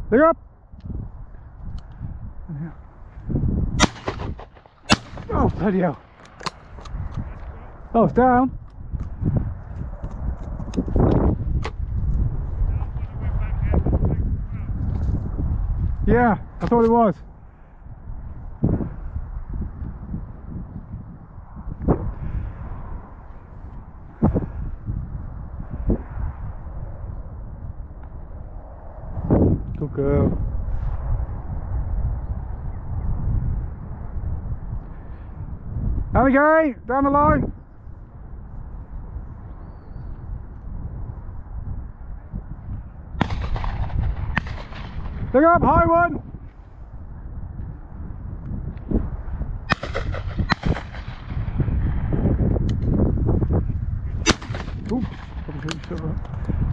Look up! Oh, bloody hell. Oh, it's down. Yeah, I thought it was. Good girl. There we go, down the line. Look up, high one. Ooh, probably shot that.